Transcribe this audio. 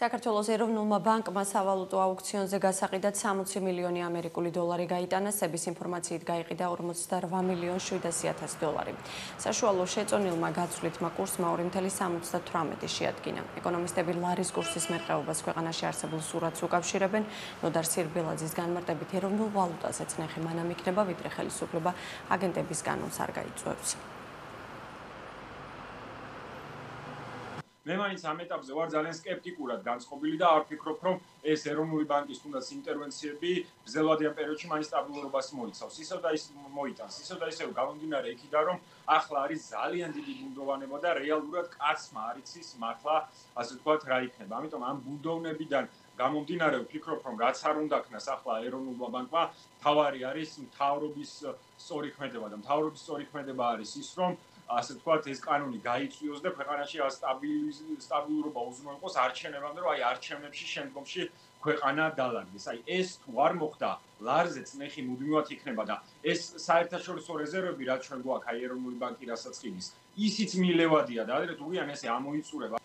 საქართველოს ეროვნულმა ბანკმა სავალუტო აუქციონზე გასაყიდად 60 მილიონი ამერიკული დოლარი გაიტანა, სების ინფორმაციით გაიყიდა 48 მილიონ 700 დოლარი. საშუალო შეწონილმა გაცვლითმა კურსმა 2,78 შეადგინა. ეკონომისტები ლარის კურსის მერყეობას ქვეყანაში არსებულ სურათს უკავშირებენ. ნოდარ სირბილაძის განმარტებით ეროვნულ ვალუტაზეც ნეხი მანამ იქნება, ვიდრე ხელისუფლება აგენტების კანონს არ გაიწვევს. მე მაინც ამ ეტაპზე ვარ ძალიან სკეპტიკურად განწყობილი და არ ვფიქრობ, რომ ეს ეროვნული ბანკის თუნდაც ინტერვენციები ბრძოლადიან პერიოდში მაინც სტაბილურობას მოიცავს. ისევ და ის მოიტანს, ისევ და ისევ გამომდინარე იქიდან, რომ ახლა არის ძალიან დიდი ბუნდოვანება და რეალურად კაცმა არ იცის მართლა, ასე ვთქვათ, რა იქნება. ამიტომ ამ ბუნდოვნებიდან გამომდინარე ვფიქრობ, რომ რაც არ უნდა ქნას ახლა ეროვნულმა ბანკმა, თავარი არის მთავრობის სწორი ქმედება და მთავრობის სწორი ქმედება არის ის, რომ ასე ვთქვათ, ეს კანონი გაიწვიოს და ქვეყანაში სტაბილურობა უზრუნველყოს არჩევნებამდე, რომ აი არჩევნებში შემდგომში ქვეყანა დალაგდეს. აი ეს თუ არ მოხდა, ლარზე წნეხი მუდმივად იქნება და ეს საერთაშორისო რეზერვები, რაც ჩვენ გვაქვს აი ეროვნული ბანკი, რასაც ყიდის, ისიც მილევადია და ადრე თუ ვიან ესე ამოიწურება.